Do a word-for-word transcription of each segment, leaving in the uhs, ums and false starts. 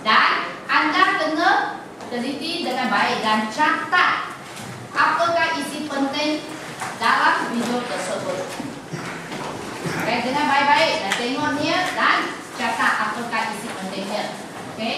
Dan anda kena teliti dengan baik dan catat apakah isi penting dalam video tersebut. Okay, dengan baik-baik dan tengoknya dan catat apakah isi pentingnya. Okay.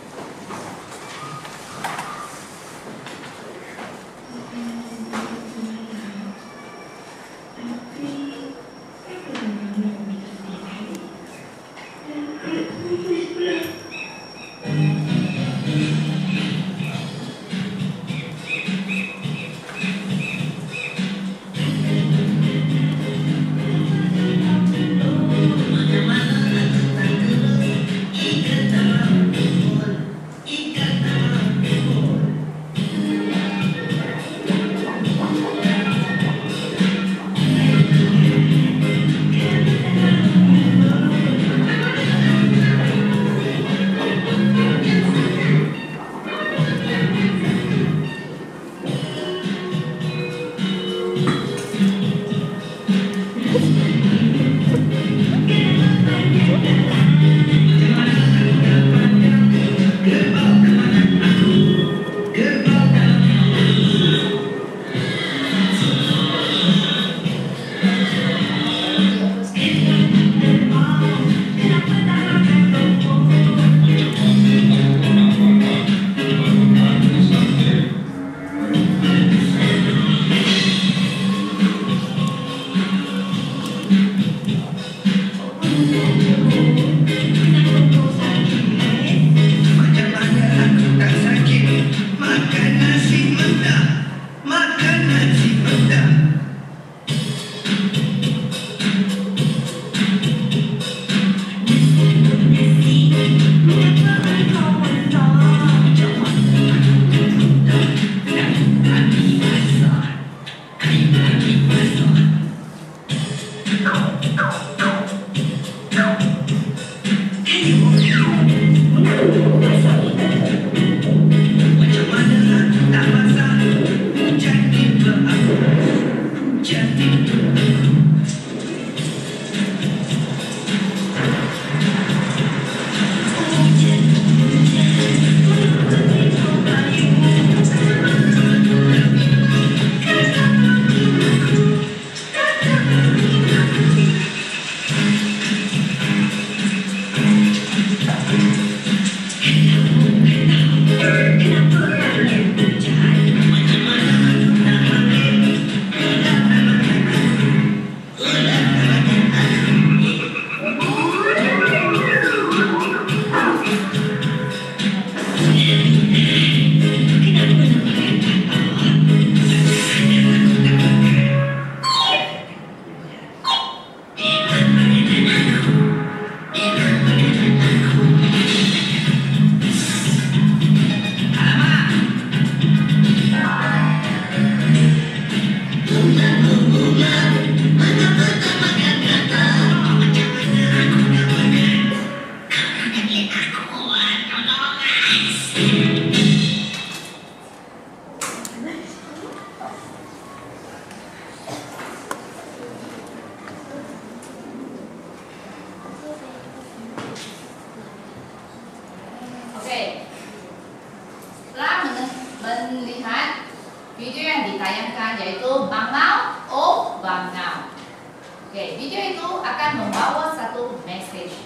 Melihat video yang ditayangkan yaitu bangau oh bangau. Okey, video itu akan membawa satu message.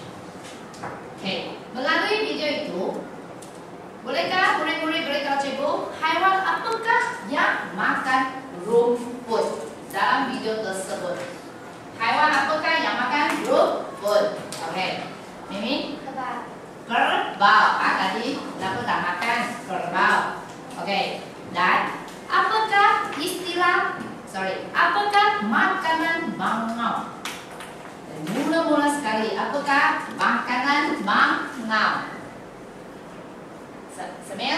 Okey, melalui video itu bolehkah murid-murid beritahu cikgu haiwan apakah yang makan rumput dalam video tersebut? Haiwan apakah yang makan rumput? Okey, Mimi? Kerbau. Kerbau. Ah tadi kenapa tak makan kerbau? Okey, dan apakah istilah, sorry, apakah makanan bangau? Mula-mula sekali, apakah makanan bangau? Semil?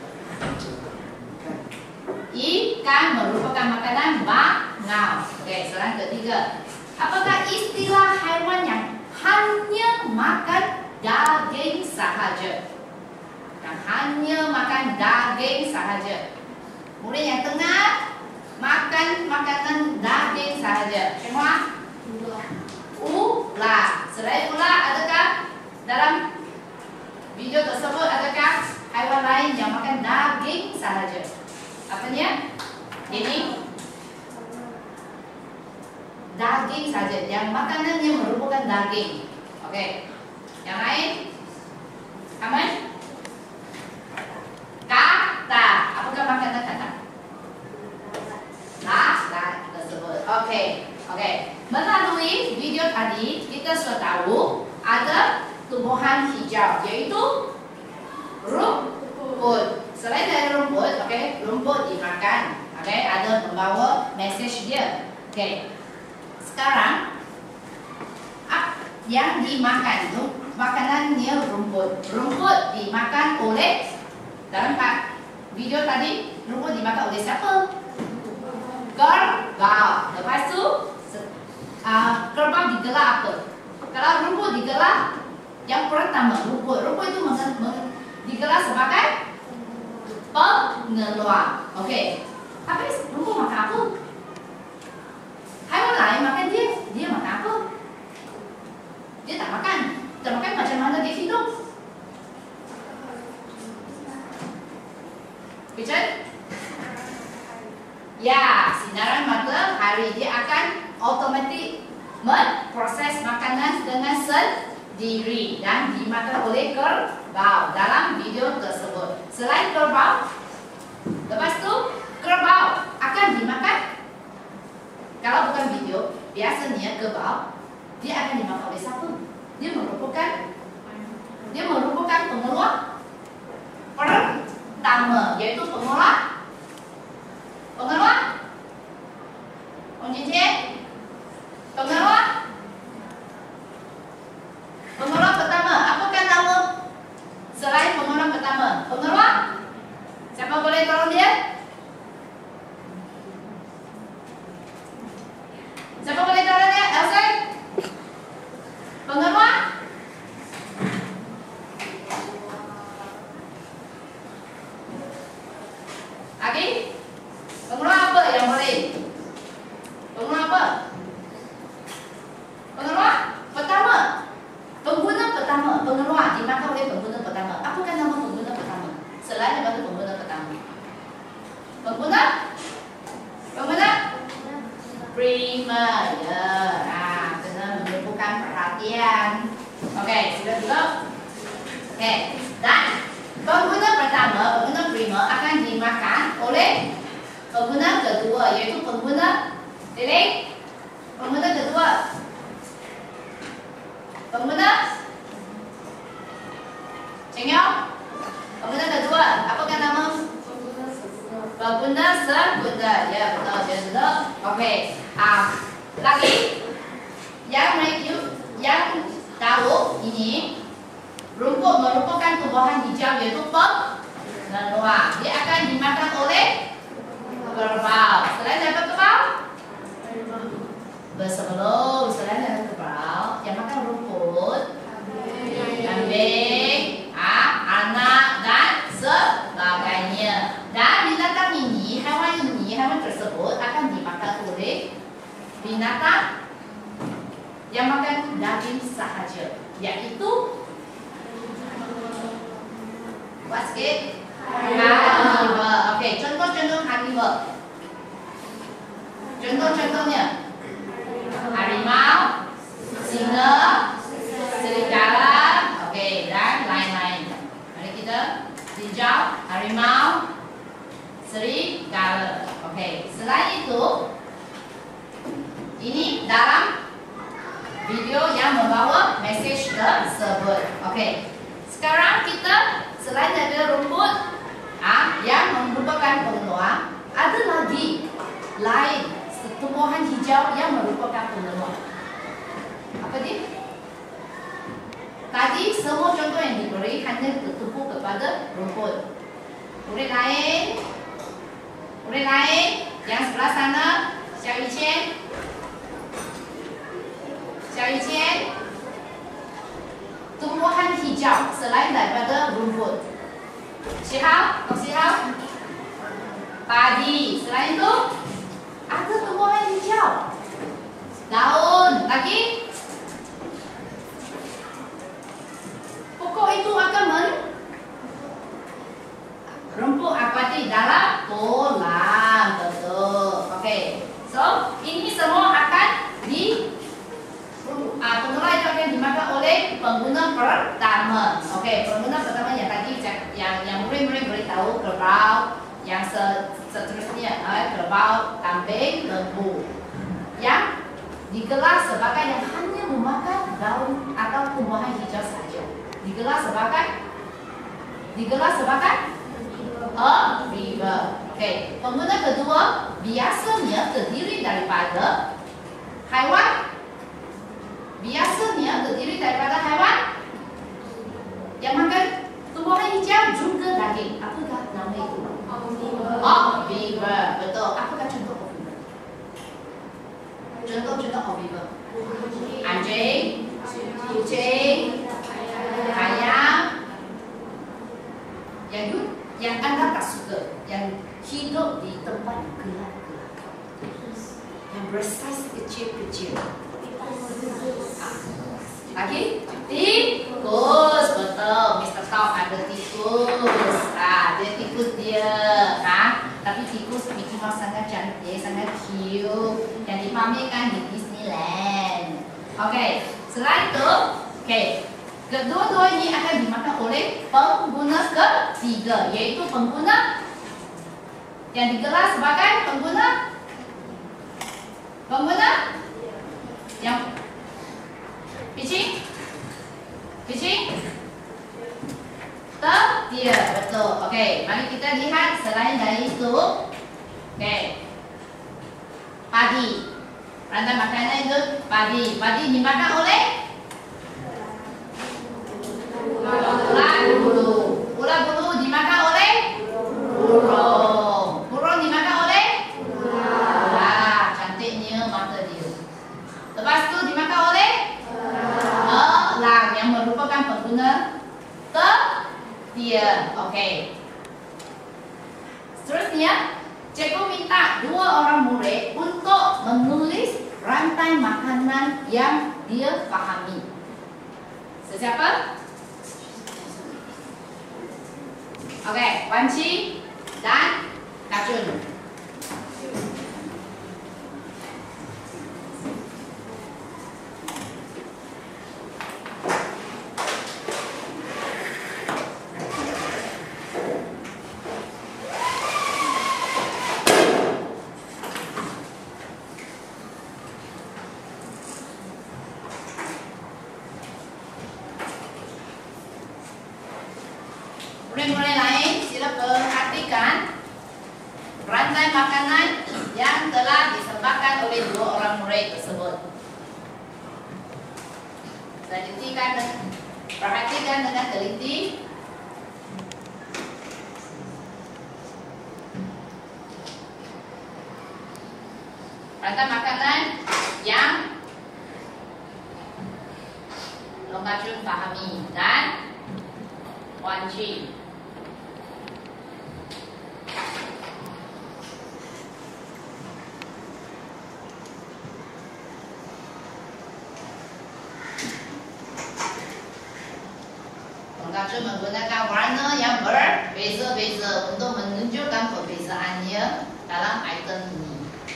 Ikan merupakan makanan bangau. Okey, soalan ketiga. Apakah istilah haiwan yang hanya makan daging sahaja? Yang hanya makan daging sahaja. Murid yang tengah makan makanan daging sahaja. Semua? Ular. Ular. Selain ular, adakah dalam video tersebut adakah haiwan lain yang makan daging sahaja? Apanya? Ini daging saja, yang makanannya merupakan daging. Okey. Yang lain? Aman? Kata. Apakah makanan kata? Lalat tersebut. Okey. Okey. Melalui video tadi kita sudah tahu ada tumbuhan hijau iaitu rumput. Selain dari rumput, okey, rumput dimakan. Okey, ada membawa mesej dia. Okey. Sekarang yang dimakan tu makanannya rumput. Rumput dimakan oleh, dalam video tadi, rumput dimakan oleh siapa? Kerbau. Lepas tu uh, kerbau digelar apa? Kalau rumput digelar, yang pertama rumput. Rumput itu digelar sebagai pengeluar. Okey. Tapi rumput makan apa? Haiwan lain makan dia, dia makan apa? Dia tak makan. Tak makan macam mana dia hidup? Pigeon? Ya, sinaran matahari dia akan otomatik memproses makanan dengan sendiri dan dimakan oleh kerbau dalam video tersebut. Selain kerbau, lepas tu kerbau akan dimakan. Kalau bukan video, biasanya kerbau dia akan dimakan oleh siapa? Dia merupakan dia merupakan pengeluar pertama, iaitu pengeluar pengeluar Om Cincin, pengeluar pengeluar pertama. Apakah nama selain pengeluar pertama? Pengeluar? Siapa boleh tolong dia? Siapa boleh tolong dia? Elsa? Pengeluar? Lagi? Pengeluar apa yang boleh? Pengeluar apa? Pengeluar pertama. Pengguna pertama. Pengeluar dimakan oleh pengguna pertama. Apakah nama pengguna pertama? Selain daripada pengguna pertama. Pengguna? Pengguna? Primer. Ya. Nah, kena menumpukan perhatian. Okey, sudah dulu. Okey. Dan pengguna pertama, pengguna primer akan dimakan oleh pengguna kedua, iaitu pengguna tilik. Pengguna kedua. Pengguna Cengok. Pengguna kedua, apakah nama? Pengguna segunda. Ya, betul. Jadi dulu. Okey. Ah, lagi yang mereka yang tahu ini rumput merupakan tumbuhan hijau iaitu pengeluar. Dia akan dimakan oleh kerbau. Selain daripada kerbau, bersebelum selain daripada kerbau yang makan rumput, kambing, ah, anak dan sebagainya. Dan binatang ini, haiwan ini, haiwan tersebut akan dimakan oleh binatang yang makan daging sahaja, iaitu buat sikit carnivore. Okey, contoh-contoh carnivore. Contoh-contohnya harimau, singa, serigala, okey, dan lain-lain. Mari kita tinjau harimau, serigala. Okey, selain itu, ini dalam video yang membawa mesej tersebut. Okey. Sekarang kita selain daripada rumput ah yang merupakan pengeluar, ada lagi lain tumbuhan hijau yang merupakan pengeluar. Apa dia? Tadi semua contoh yang diberi hanya tertumpu kepada rumput. Murid lain, murid lain yang sebelah sana, Xiao Yiqian. Xiao Yiqian, tumbuhan hijau selain daripada rumput. Syihao, Tok Syihao, padi. Selain itu, ada tumbuhan hijau. Daun, lagi pokok itu akan merempuk akuatik dalam kolam. Betul. Okey. So, ini semua akan di uh, pengular itu akan dimakan oleh pengguna pertama. Okey, pengguna pertama yang tadi yang yang murid-murid beritahu kerbau, yang seterusnya uh, kerbau, kambing, lembu. Yang digelar sebagai yang hanya memakan daun atau tumbuhan hijau saja. Digelar sebagai digelar sebagai herbivore. Okey, pengguna kedua biasanya terdiri daripada haiwan. Biasanya terdiri daripada haiwan yang makan tumbuhan hijau juga daging. Apakah nama itu? Herbivore. Betul. Apakah contoh herbivore? Contoh-contoh herbivore. Anjing, kucing, ayam. Yang yang anda tak suka, yang hidup di tempat gelap-gelap, yang bersaiz kecil-kecil. Lagi? Tikus. Betul. mister Top ada tikus. Ah, dia tikus dia. Ah, tapi tikus Mickey Mouse sangat cantik, sangat cute. Yang dipamerkan di Disneyland. Okey. Selain itu, okey. Kedua-dua ini akan dimakan oleh pengguna ketiga, iaitu pengguna yang digelar sebagai pengguna pengguna yang pitching pitching tertier. Betul. Okey, mari kita lihat selain dari itu. Okey, padi. Rantai makanan itu padi. Padi dimakan oleh ular bulu. Ular bulu dimakan oleh burung. Burung dimakan oleh ular. Cantiknya mata dia. Lepas tu dimakan oleh elang yang merupakan pengguna tertier. Okey. Seterusnya, cikgu minta dua orang murid untuk menulis rantai makanan yang dia fahami. Sesiapa? Okey, Wanci dan Kacun. Murid-murid lain, sila perhatikan rantai makanan yang telah disebabkan oleh dua orang murid tersebut. Perhatikan, perhatikan dengan teliti. Rantai makanan yang Long Kacun fahami dan Wanci. Kacun menggunakan warna yang berbeza-beza untuk menunjukkan perbezaannya dalam item ini.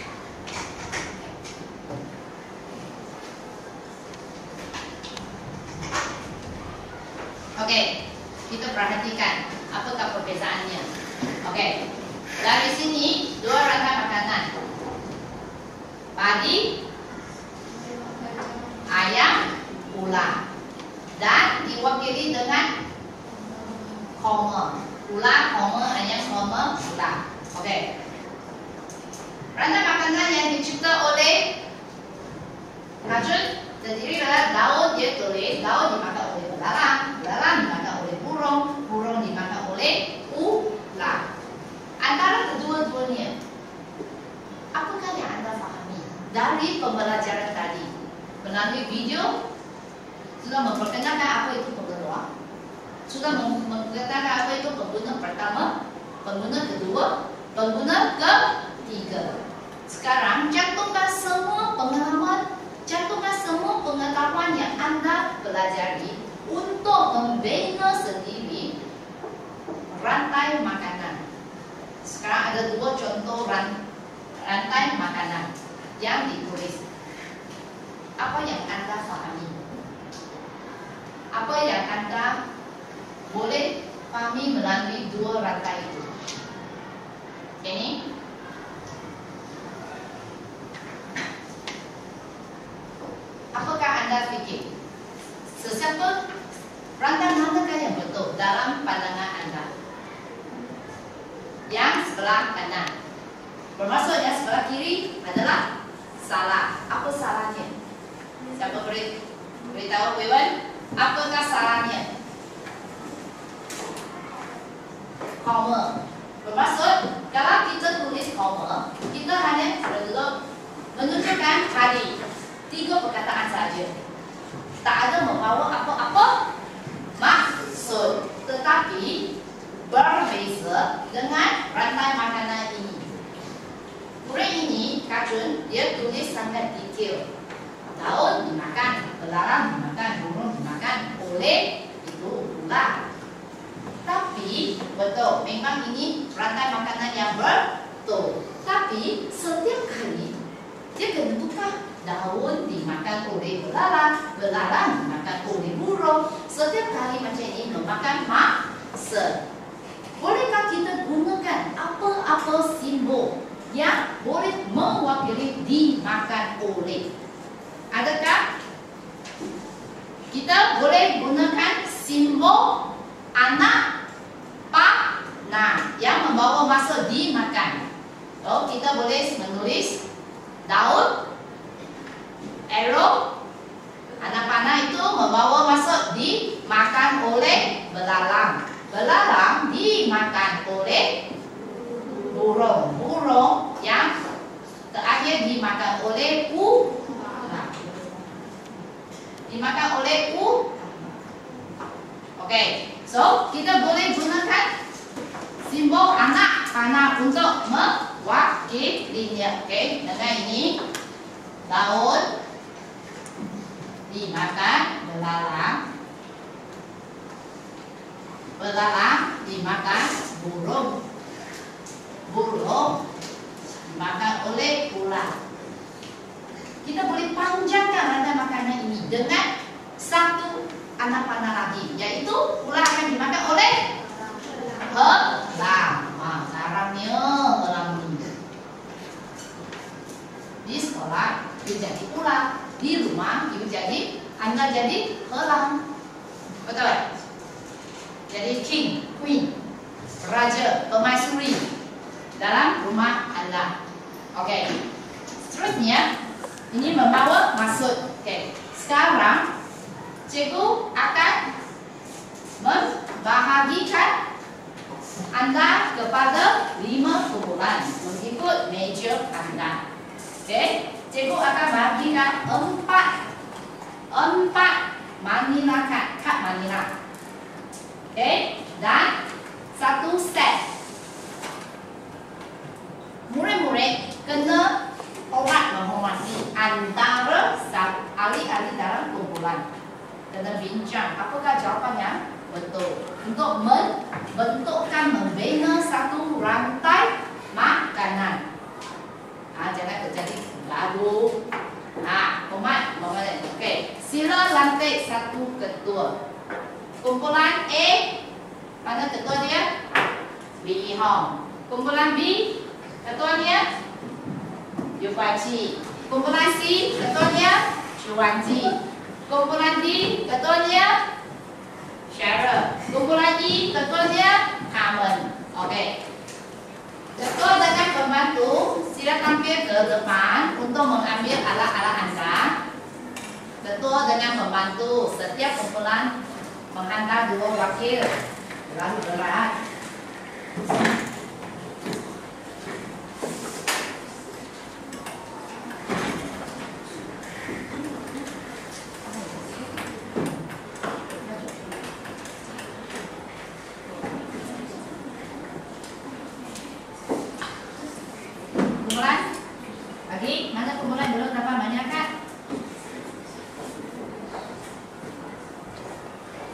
Okey, kita perhatikan apakah perbezaannya. Okey, dari sini dua rantai makanan. Padi, ayam, ular. Dan diwakili dengan koma. Ular, koma, ayam, koma, ular. Okey. Rantai makanan yang dicipta oleh Kacun terdiri dari daun, dia tulis daun dimakan oleh belalang, belalang dimakan oleh burung, burung dimakan oleh ular. Antara kedua-duanya, apakah yang anda fahami dari pembelajaran tadi? Melalui video sudah memperkenalkan apa itu pengguna, sudah memperkenalkan apa itu pengguna pertama, pengguna kedua, pengguna ketiga. Sekarang cantumkan semua pengalaman, cantumkan semua pengetahuan yang anda pelajari untuk membina sendiri rantai makanan. Sekarang ada dua contoh rantai makanan yang ditulis. Apa yang anda fahami? Apa yang anda boleh fahami melalui dua rantai itu? Ini apakah anda fikir sesiapa rantai manakah yang betul dalam pandangan anda? Yang sebelah kanan, bermaksud yang sebelah kiri adalah salah. Apa salahnya? Siapa boleh beritahu Wewan? Apakah salahnya? Koma. Bermaksud kalau kita tulis koma, kita hanya perlu menunjukkan hari, tiga perkataan saja. Tak ada membawa apa-apa maksud. Tetapi berbeza dengan rantai makanan ini. Murid ini, Kajun, dia tulis sangat detail. Daun dimakan, belalang dimakan, burung dimakan, oleh itu ular. Tapi betul, memang ini rantai makanan yang betul. Tapi setiap kali dia kena tukar. Daun dimakan oleh belalang, belalang dimakan oleh burung. Setiap kali macam ini memakan masa. Bolehkah kita gunakan apa-apa simbol yang boleh mewakili dimakan oleh? Adakah kita boleh gunakan simbol anak panah yang membawa maksud dimakan? So, kita boleh menulis daun, arrow, anak panah itu membawa maksud dimakan oleh belalang. Belalang dimakan oleh burung. Burung yang terakhir dimakan oleh ular. Dimakan oleh u. Okey. So, kita boleh gunakan simbol anak panah untuk mewakilinya. Okey. Dengan ini daun dimakan belalang. Belalang dimakan burung. Burung dimakan oleh ular. Kita boleh panjangkan rantai makanan ini dengan satu anak panah lagi, iaitu ular akan dimakan oleh helang. Ah, sarangnya helang ini. Di sekolah dia jadi ular, di rumah dia jadi anda jadi helang. Betul? Jadi king, queen, raja, permaisuri dalam rumah anda. Okey. Seterusnya ini membawa maksud. Okey. Sekarang cikgu akan membahagikan anda kepada lima kumpulan mengikut meja anda. Okey. Cikgu akan bahagikan empat empat manila kad, kad manila. Okey, dan satu set. Murid-murid kena hormat menghormati antara ahli-ahli dalam kumpulan. Kena bincang apakah jawapan yang betul untuk membentukkan, membina satu rantai makanan. Ah, jangan terjadi gaduh. Ah, hormat menghormati. Okey, sila lantik satu ketua. Kumpulan A, mana ketua dia? B Hong. Kumpulan B, ketuanya Yu Kuan Chi. Kumpulan C, ketuanya Chu Wan Ji. Kumpulan D, ketuanya Cheryl. Kumpulan E, ketuanya Carmen. Okey. Ketua dengan pembantu sila tampil ke depan untuk mengambil alat-alat anda. Ketua dengan pembantu setiap kumpulan menghantar dua wakil. Terlalu berat. Kumpulan lagi, mana kumpulan belum dapat banyak kan?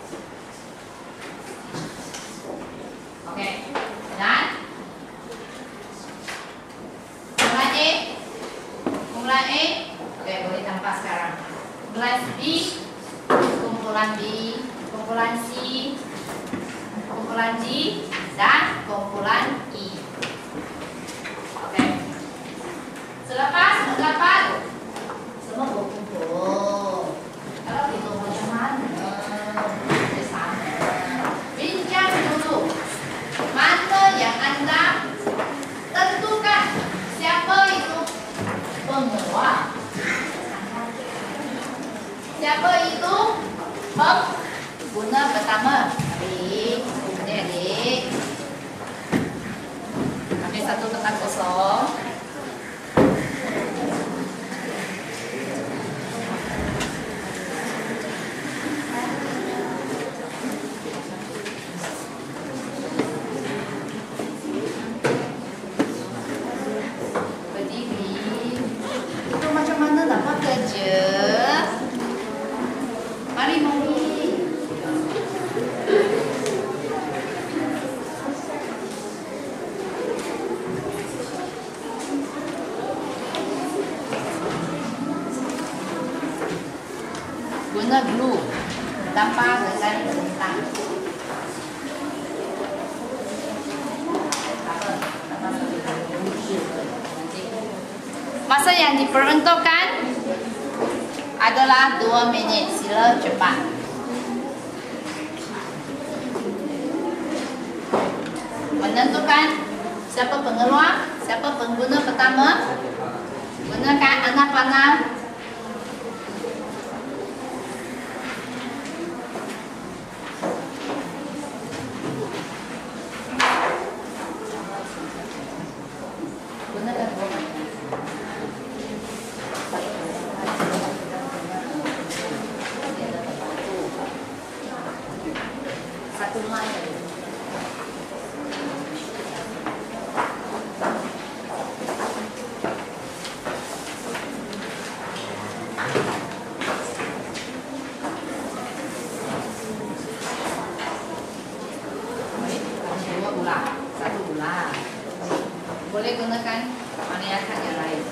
I dan kumpulan I. Oke. Selepas mendapat semua berkumpul. Kalau hitung macam mana? Sama. Bincang dulu. Mana yang Anda tentukan siapa itu pengeluar. Siapa itu pengguna pertama? Adik, ini adik. Ambil satu kotak kosong. Berdiri. Itu macam mana nak buat kerja? Mari, mari. Guna glue tanpa dengan bentang. Masa yang diperuntukkan adalah dua minit. Sila cepat. Menentukan siapa pengeluar, siapa pengguna pertama. Gunakan anak panah. Gunakan dua. Satu mai. Dua bulan, satu bulan. Boleh gunakan maniakan yang lain.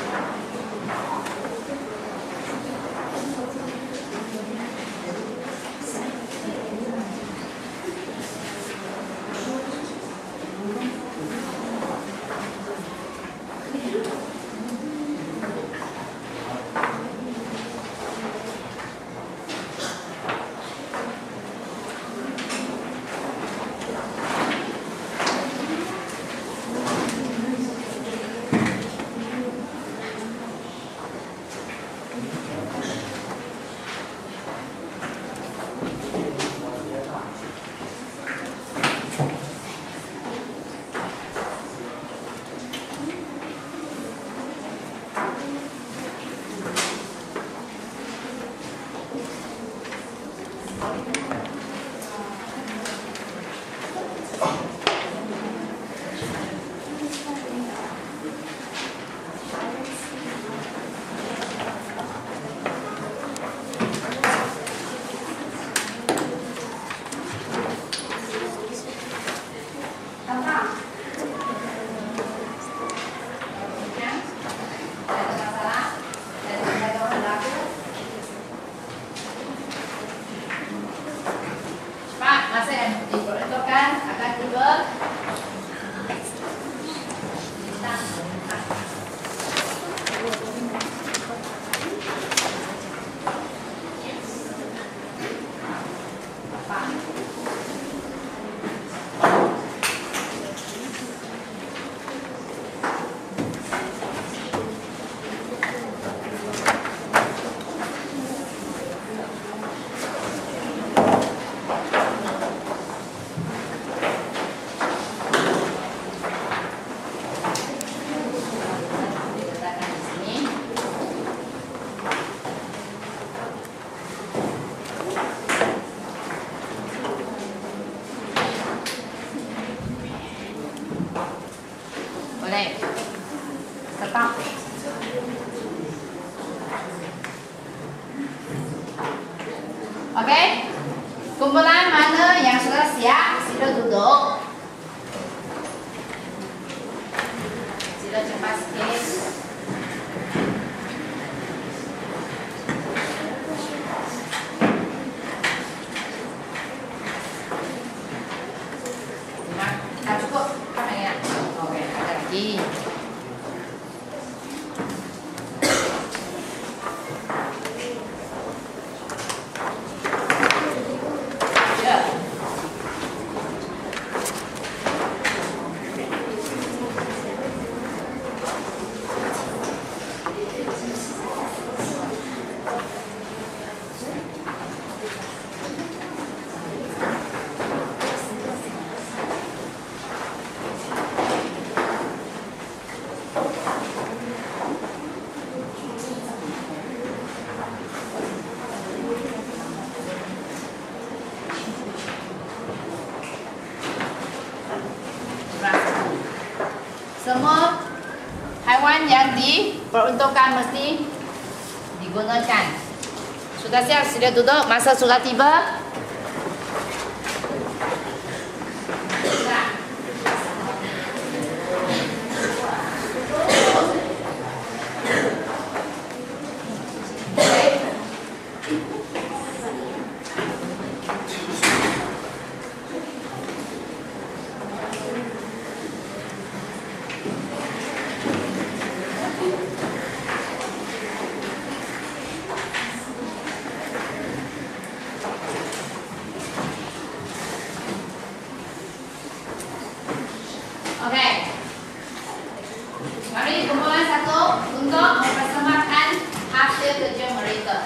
Masa yang diperuntukkan akan tiba. Boleh. Tetap. Okey. Kumpulan mana yang sudah siap, sila duduk. Sila cepat sikit. lagi. Semua haiwan yang diperuntukkan mesti digunakan. Sudah siap? Sila duduk. Masa sudah tiba. Oke, mari kumpulan satu untuk mempersembahkan hasil kerja mereka.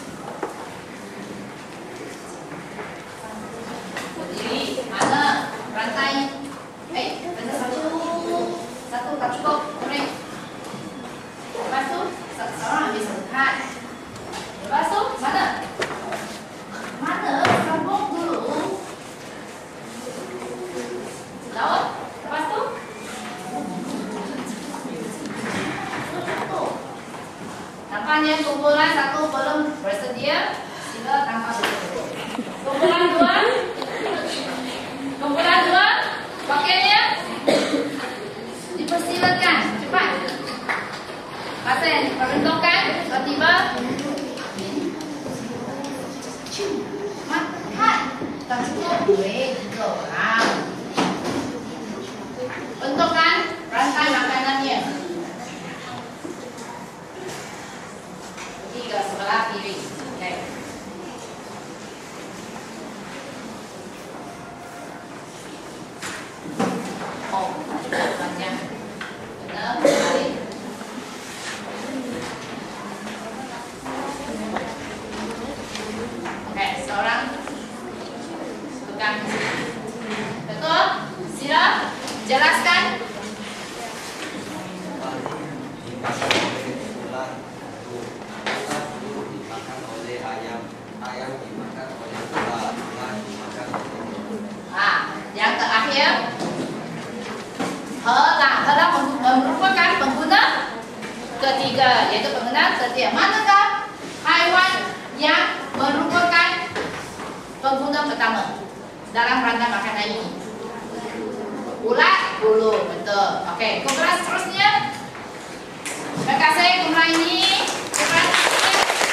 Berdiri, mana rantai? Eh, rantai satu, satu tak cukup, mari. Lepas tu, seorang ambil sekat. Lepas tu, mana? Mana? Sambung dulu. Laut. Lepas tu nampaknya kumpulan satu belum bersedia. Sila tanpa dulu. Kumpulan dua, kumpulan dua, pakainya dipersilakan cepat. Masa yang diperuntukkan tiba-tiba makan tak cukup duit tiga orang. Untukkan rantai makanannya. Pergi ke sebelah kiri. Okay. Oh, banyak. Benar, balik. Okay, seorang tukang. Betul? Sila jelaskan. Ah, yang terakhir, helah, helah merupakan pengguna ketiga, yaitu pengguna ketiga. Manakah haiwan yang merupakan pengguna pertama dalam rantai makanan ini? Ulat bulu, betul. Okey, kumpulan seterusnya. Terima kasih kumpulan ini. Kumpulan seterusnya.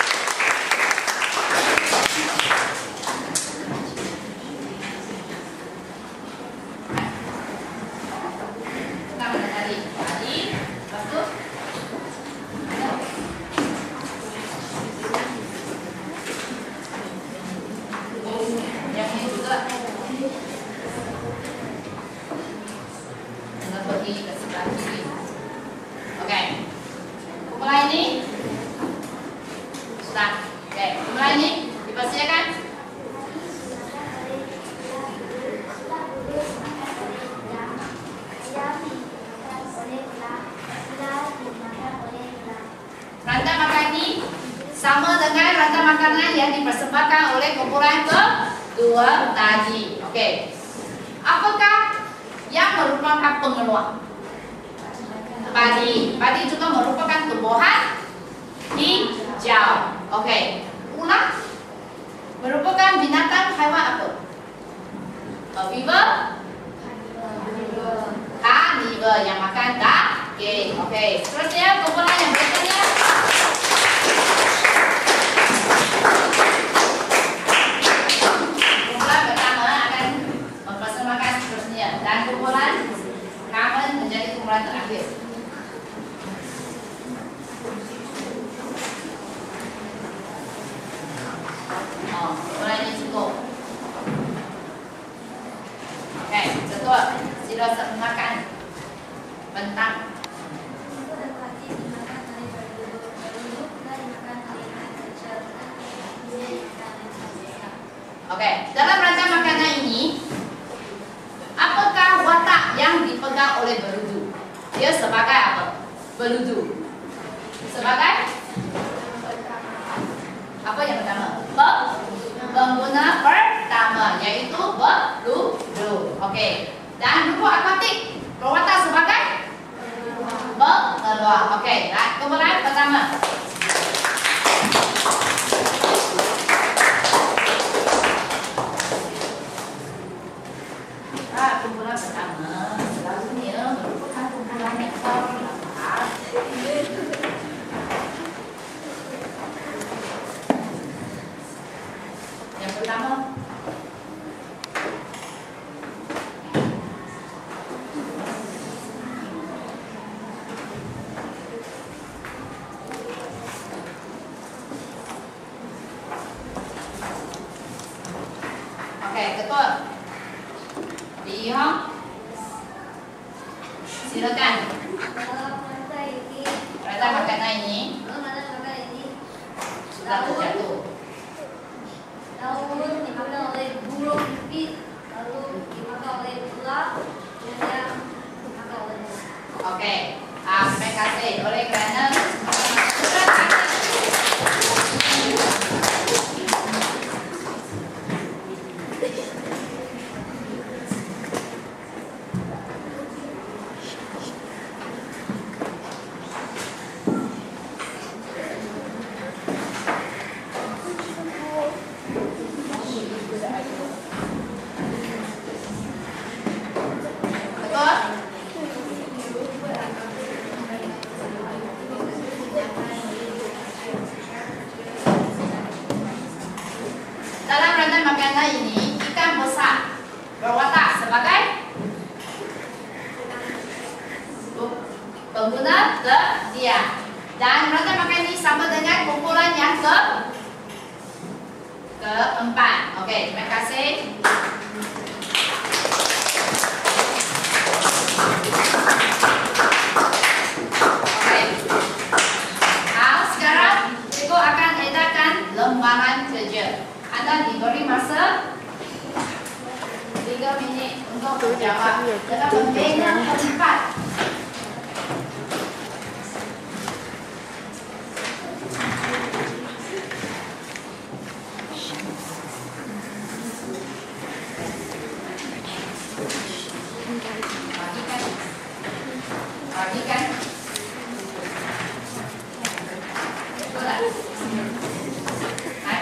Kita mana tadi? Tadi, lepas tu. Yang ini juga. Pergi ke sebelah kiri. Okey. Kumpulan ini sudah. Okey, kumpulan ini dipersilakan. Rantai makan ini sama dengan rantai makanan yang dipersembahkan oleh kumpulan kedua tadi. Okey. Apakah yang merupakan pengeluar? Padi. Padi juga merupakan tumbuhan hijau. Okey. Ulat merupakan binatang haiwan apa? Herbivore. Karnivor yang makan daging. Okey. Seterusnya kumpulan yang berikutnya. Kumpulan pertama akan mempersembahkan seterusnya dan kumpulan kawan menjadi kumpulan terakhir. Oh, kumpulan ini cukup. Oke, betul. Sudah makan bentang. Oke, dalam rancang makanan ini, apakah watak yang dipegang oleh beludu? Dia sebagai apa? Beludu. Sebagai apa yang pertama? Pe pengguna pertama, yaitu beludu. Oke. Dan rumput akuatik berwatak sebagai pengeluar. Oke, right. Kemudian pertama. Ah, kumpulan pertama selalunya merupakan kumpulan yang terlambat. Yang pertama, oke, betul. Lihat, silakan. Rata makanan ini sudah terjatuh. Lalu dimakan oleh burung pipit, lalu dimakan oleh ular, kemudian dimakan oleh nyamuk. Oke, ah, terima kasih oleh kerana sudah ada. Dalam rantai makanan ini, ikan besar berwatak sebagai pengguna terdiam. Dan rantai makanan ini sama dengan kumpulan yang ke keempat. Oke, terima kasih. Oke. Nah, sekarang cikgu akan edarkan lembaran kerja. Anda diberi masa tiga minit untuk menjawab dalam membina tempat. Bagikan, bagikan. Betul tak? Hai.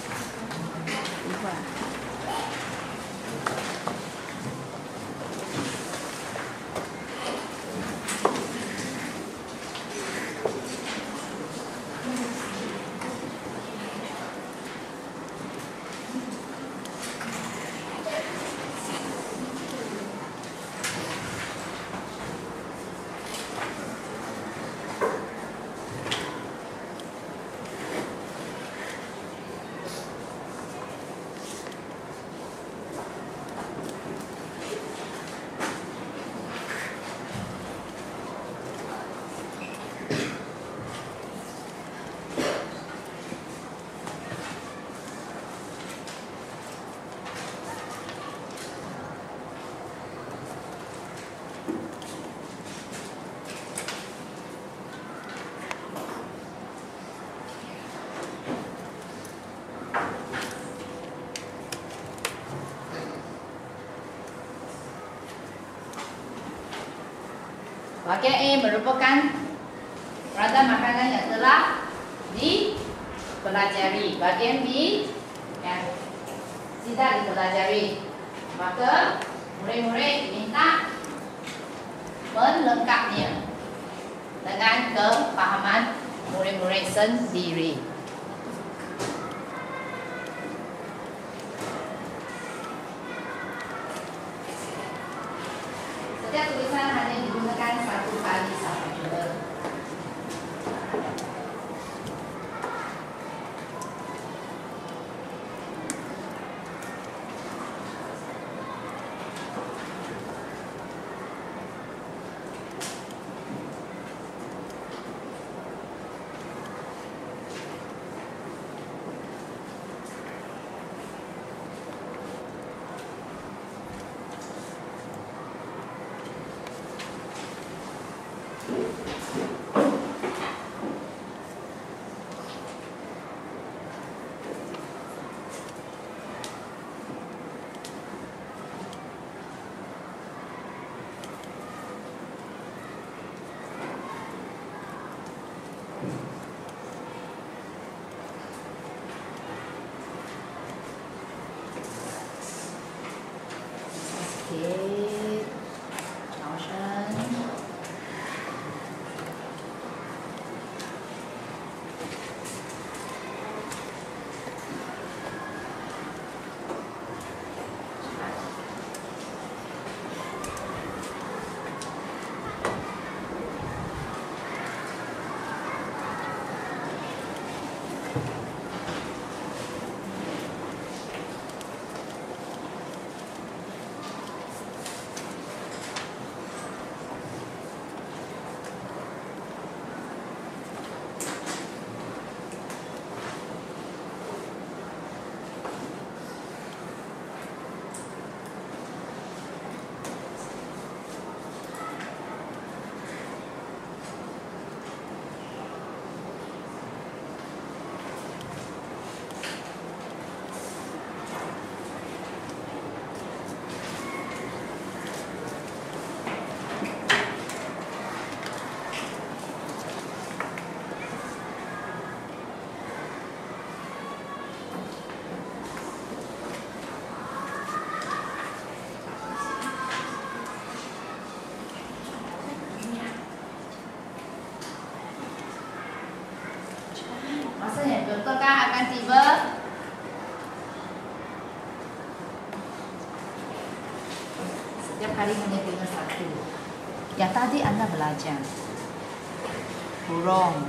Bahagian A merupakan rantai makanan yang telah dipelajari. Bahagian B yang tidak dipelajari. Maka murid-murid diminta melengkapnya dengan kefahaman murid-murid sendiri. Setiap tulisan hanya digunakan tekan satu kali sampai jumpa. Sedikit caution. Masa yang doktorkan akan tiba. Setiap hari hanya tinggal satu. Yang tadi anda belajar burung.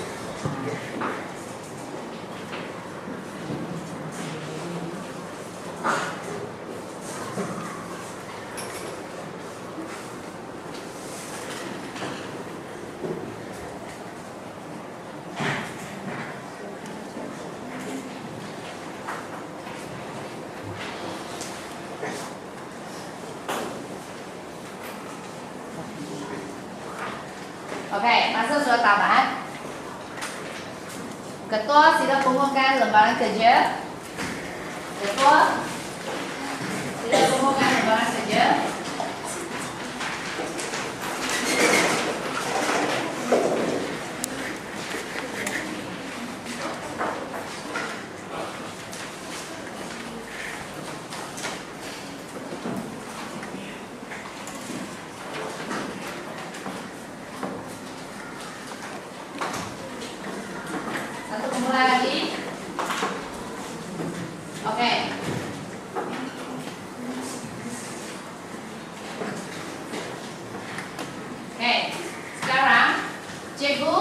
Okey, masa sudah tamat. Ketua sila kumpulkan lembaran kerja. Ketua sila kumpulkan lembaran kerja. Lagi. Oke. Oke. Sekarang cikgu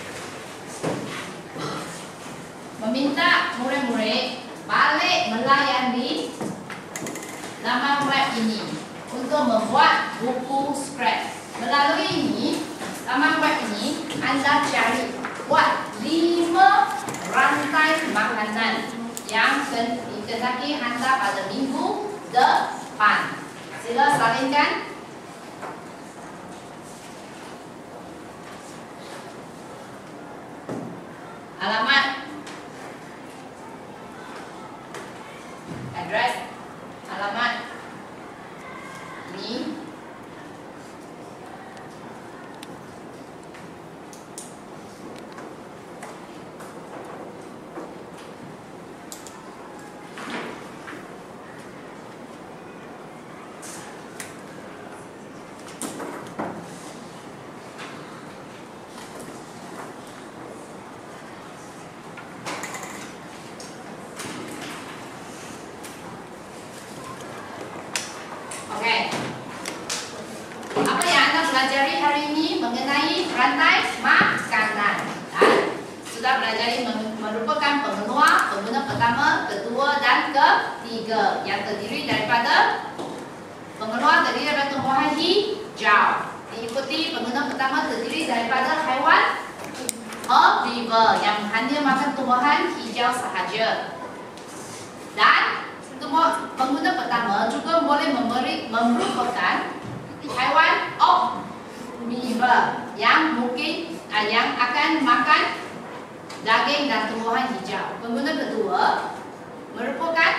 meminta murid-murid balik melayani laman web ini untuk membuat buku scratch. Melalui ini, laman web ini Anda cari buat lima rantai makanan yang dikehendaki anda pada minggu depan. Sila salinkan. Alamat, address, alamat ini. mempelajari hari ini mengenai rantai makanan. Dan sudah pelajari merupakan pengenua, pengguna pertama, kedua dan ketiga yang terdiri daripada pengenua terdiri daripada tumbuhan hijau. Diikuti pengguna pertama terdiri daripada haiwan herbivore yang hanya makan tumbuhan hijau sahaja. Dan pengguna pertama juga boleh memberi merupakan haiwan omnivore yang mungkin uh, yang akan makan daging dan tumbuhan hijau. Pengguna kedua merupakan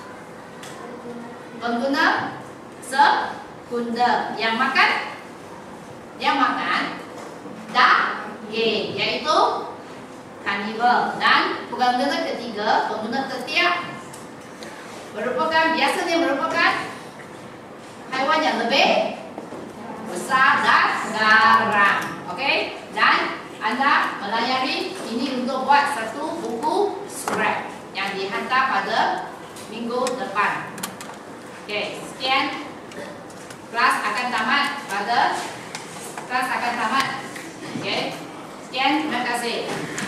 pengguna sekunder yang makan yang makan daging, iaitu carnivore. Dan pengguna ketiga, pengguna ketiga merupakan biasanya merupakan haiwan yang lebih besar dan garang. Okey, dan anda melayari ini untuk buat satu buku scrap yang dihantar pada minggu depan. Okey, sekian. Kelas akan tamat pada kelas akan tamat. Okey, sekian. Terima kasih.